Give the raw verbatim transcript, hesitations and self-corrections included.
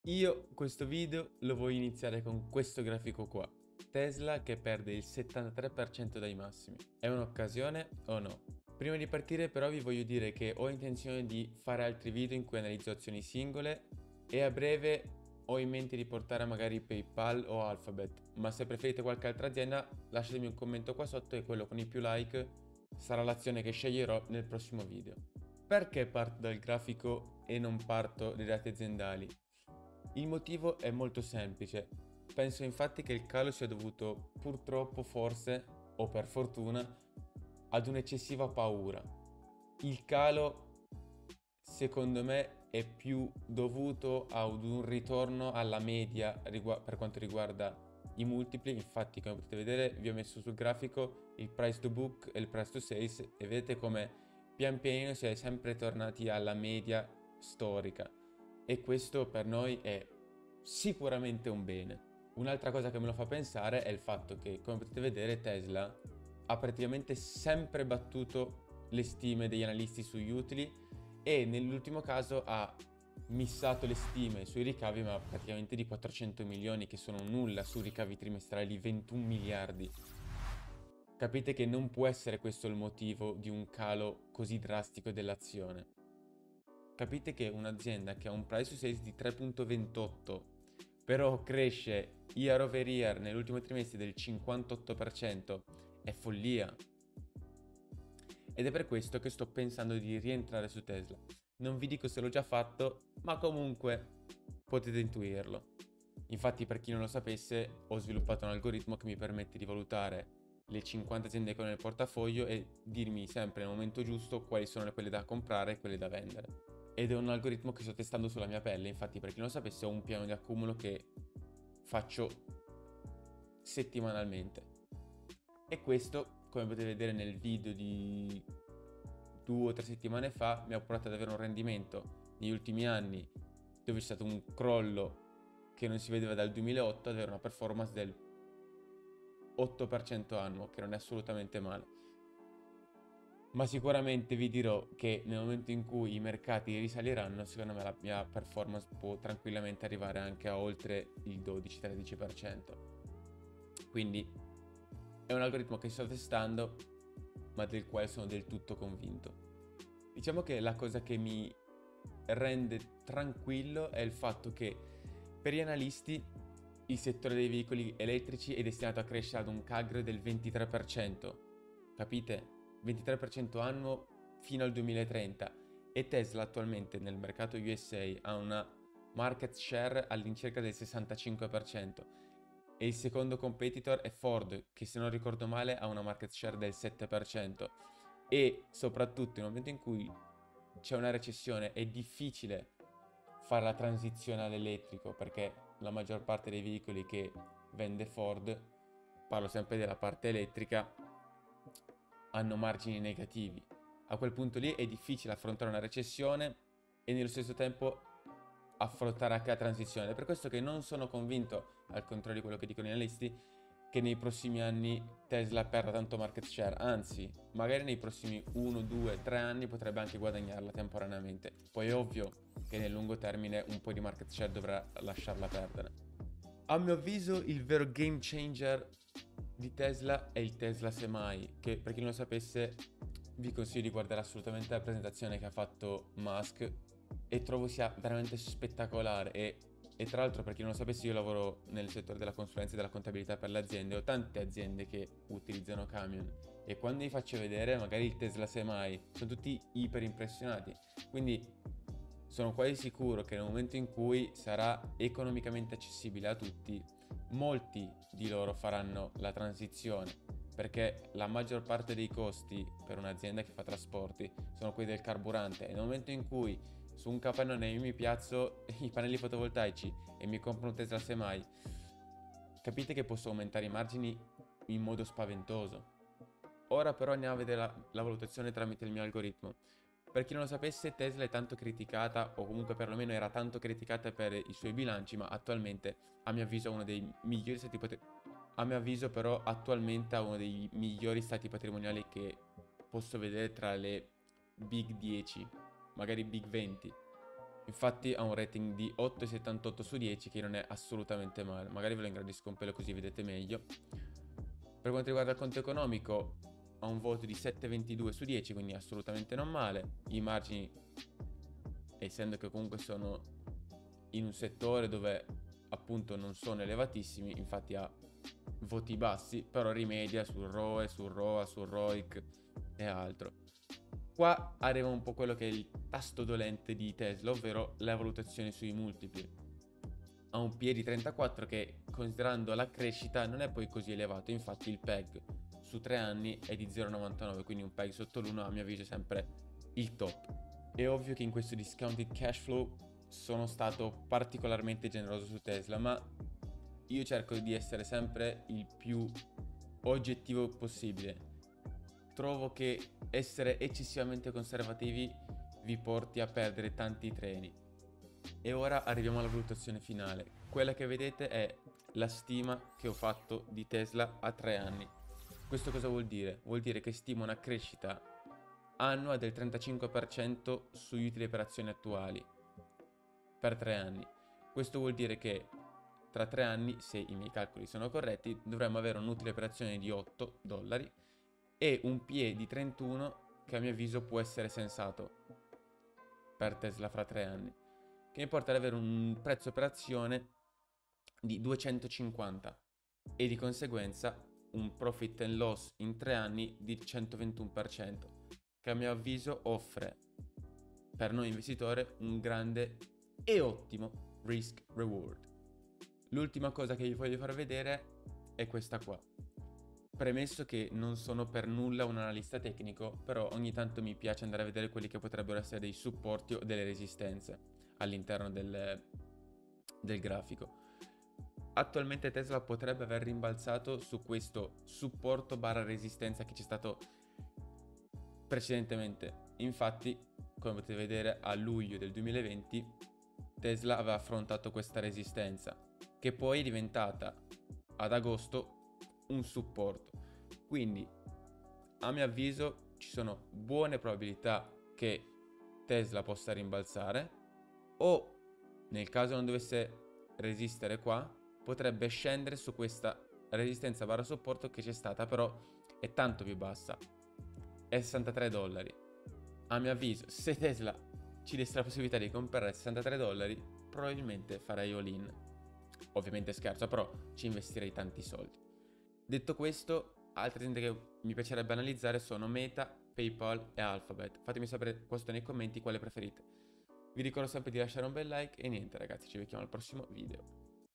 Io questo video lo voglio iniziare con questo grafico qua. Tesla che perde il settantatré per cento dai massimi. È un'occasione o no? Prima di partire però vi voglio dire che ho intenzione di fare altri video in cui analizzo azioni singole e a breve ho in mente di portare magari PayPal o Alphabet, ma se preferite qualche altra azienda lasciatemi un commento qua sotto e quello con i più like sarà l'azione che sceglierò nel prossimo video. Perché parto dal grafico e non parto dai dati aziendali? Il motivo è molto semplice. Penso infatti che il calo sia dovuto purtroppo, forse, o per fortuna, ad un'eccessiva paura. Il calo, secondo me, è più dovuto ad un ritorno alla media rigu- per quanto riguarda i multipli. Infatti, come potete vedere, vi ho messo sul grafico il price to book e il price to sales e vedete come pian pianino si è sempre tornati alla media storica. E questo per noi è sicuramente un bene. Un'altra cosa che me lo fa pensare è il fatto che, come potete vedere, Tesla ha praticamente sempre battuto le stime degli analisti sugli utili e nell'ultimo caso ha missato le stime sui ricavi ma praticamente di quattrocento milioni, che sono nulla su ricavi trimestrali di ventuno miliardi. Capite che non può essere questo il motivo di un calo così drastico dell'azione. Capite che un'azienda che ha un price to sales di tre virgola ventotto però cresce year over year nell'ultimo trimestre del cinquantotto per cento è follia. Ed è per questo che sto pensando di rientrare su Tesla. Non vi dico se l'ho già fatto, ma comunque potete intuirlo. Infatti, per chi non lo sapesse, ho sviluppato un algoritmo che mi permette di valutare le cinquanta aziende che ho nel portafoglio e dirmi sempre nel momento giusto quali sono quelle da comprare e quelle da vendere. Ed è un algoritmo che sto testando sulla mia pelle. Infatti, per chi non lo sapesse, ho un piano di accumulo che faccio settimanalmente. E questo, come potete vedere nel video di due o tre settimane fa, mi ha portato ad avere un rendimento negli ultimi anni dove c'è stato un crollo che non si vedeva dal duemilaotto, ad avere una performance del otto per cento annuo, che non è assolutamente male. Ma sicuramente vi dirò che nel momento in cui i mercati risaliranno, secondo me la mia performance può tranquillamente arrivare anche a oltre il dodici-tredici per cento. Quindi è un algoritmo che sto testando, ma del quale sono del tutto convinto. Diciamo che la cosa che mi rende tranquillo è il fatto che per gli analisti il settore dei veicoli elettrici è destinato a crescere ad un C A G R del ventitré per cento. Capite? ventitré per cento annuo fino al duemilatrenta. E Tesla attualmente nel mercato U S A ha una market share all'incirca del sessantacinque per cento. E il secondo competitor è Ford, che se non ricordo male ha una market share del sette per cento. E soprattutto nel momento in cui c'è una recessione è difficile fare la transizione all'elettrico, perché la maggior parte dei veicoli che vende Ford, parlo sempre della parte elettrica, hanno margini negativi. A quel punto lì è difficile affrontare una recessione e nello stesso tempo affrontare anche la transizione. È per questo che non sono convinto, al contrario di quello che dicono gli analisti, che nei prossimi anni Tesla perda tanto market share, anzi, magari nei prossimi uno, due, tre anni potrebbe anche guadagnarla temporaneamente. Poi è ovvio che nel lungo termine un po' di market share dovrà lasciarla perdere. A mio avviso il vero game changer di Tesla è il Tesla Semi, che per chi non lo sapesse vi consiglio di guardare assolutamente la presentazione che ha fatto Musk e trovo sia veramente spettacolare e, e tra l'altro per chi non lo sapesse io lavoro nel settore della consulenza e della contabilità per le aziende, ho tante aziende che utilizzano camion e quando vi faccio vedere magari il Tesla Semi sono tutti iper impressionati, quindi sono quasi sicuro che nel momento in cui sarà economicamente accessibile a tutti, molti di loro faranno la transizione, perché la maggior parte dei costi per un'azienda che fa trasporti sono quelli del carburante e nel momento in cui su un capannone io mi piazzo i pannelli fotovoltaici e mi compro un Tesla Semi, capite che posso aumentare i margini in modo spaventoso. Ora però andiamo a vedere la, la valutazione tramite il mio algoritmo. Per chi non lo sapesse, Tesla è tanto criticata, o comunque perlomeno era tanto criticata per i suoi bilanci, ma attualmente, a mio avviso, è uno dei migliori stati patrimoniali. A mio avviso, però, attualmente ha uno dei migliori stati patrimoniali che posso vedere tra le Big dieci, magari Big venti. Infatti ha un rating di otto virgola settantotto su dieci, che non è assolutamente male. Magari ve lo ingrandisco un pelo così vedete meglio. Per quanto riguarda il conto economico ha un voto di sette virgola ventidue su dieci, quindi assolutamente non male. I margini, essendo che comunque sono in un settore dove appunto non sono elevatissimi, infatti ha voti bassi, però rimedia sul R O E, sul R O A, sul R O I C e altro. Qua arriva un po' quello che è il tasto dolente di Tesla, ovvero la valutazione sui multipli. Ha un P E di trentaquattro che, considerando la crescita, non è poi così elevato. Infatti il P E G su tre anni è di zero virgola novantanove, quindi un P E G sotto l'uno a mio avviso è sempre il top. È ovvio che in questo discounted cash flow sono stato particolarmente generoso su Tesla, ma io cerco di essere sempre il più oggettivo possibile. Trovo che essere eccessivamente conservativi vi porti a perdere tanti treni. E ora arriviamo alla valutazione finale. Quella che vedete è la stima che ho fatto di Tesla a tre anni. Questo cosa vuol dire? Vuol dire che stimo una crescita annua del trentacinque per cento sugli utili per azioni attuali per tre anni. Questo vuol dire che tra tre anni, se i miei calcoli sono corretti, dovremmo avere un utile per azione di otto dollari e un P E di trentuno, che a mio avviso può essere sensato per Tesla fra tre anni, che mi porta ad avere un prezzo per azione di duecentocinquanta e di conseguenza un profit and loss in tre anni di centoventuno per cento, che a mio avviso offre per noi investitori un grande e ottimo risk reward. L'ultima cosa che vi voglio far vedere è questa qua. Premesso che non sono per nulla un analista tecnico, però ogni tanto mi piace andare a vedere quelli che potrebbero essere dei supporti o delle resistenze all'interno del, del grafico. Attualmente Tesla potrebbe aver rimbalzato su questo supporto barra resistenza che c'è stato precedentemente. Infatti, come potete vedere, a luglio del duemilaventi Tesla aveva affrontato questa resistenza, che poi è diventata ad agosto un supporto. Quindi a mio avviso ci sono buone probabilità che Tesla possa rimbalzare, o nel caso non dovesse resistere qua potrebbe scendere su questa resistenza barra supporto che c'è stata, però è tanto più bassa, è sessantatré dollari. A mio avviso, se Tesla ci desse la possibilità di comprare a sessantatré dollari, probabilmente farei all in. Ovviamente scherzo, però ci investirei tanti soldi. Detto questo, altre aziende che mi piacerebbe analizzare sono Meta, PayPal e Alphabet. Fatemi sapere qua sotto nei commenti quale preferite. Vi ricordo sempre di lasciare un bel like e niente ragazzi, ci vediamo al prossimo video.